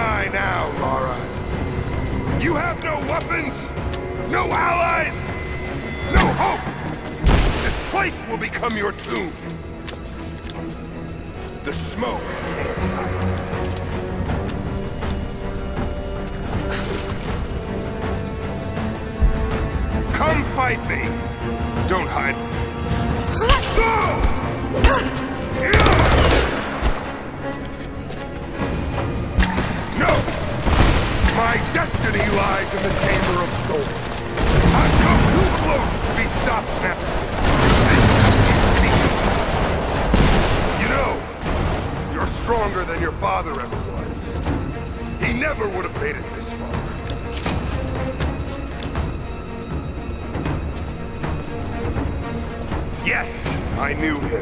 die now, Lara. You have no weapons, no allies, no hope. This place will become your tomb. The smoke can't hide. Come fight me. Don't hide. No! My destiny lies in the Chamber of Souls. I've come too close to be stopped now. You know, you're stronger than your father ever was. He never would have made it this far. Yes, I knew him.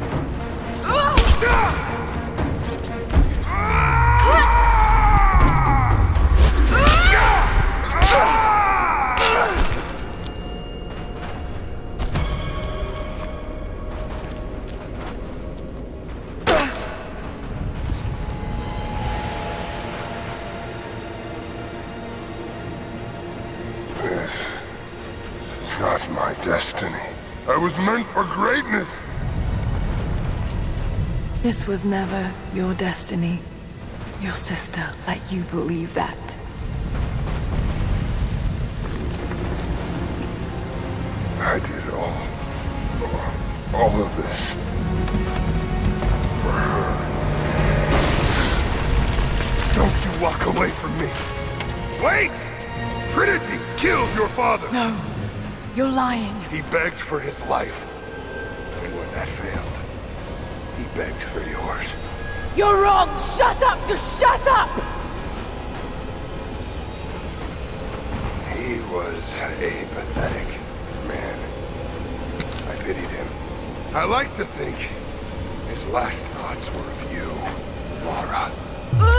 This is not my destiny. I was meant for greatness! This was never your destiny. Your sister let you believe that. I did all of this for her. Don't you walk away from me! Wait! Trinity killed your father! No, you're lying. He begged for his life. And when that failed, he begged for yours. You're wrong! Shut up! Just shut up! He was a pathetic man. I pitied him. I like to think his last thoughts were of you, Lara.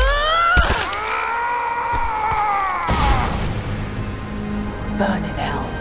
Burn in hell.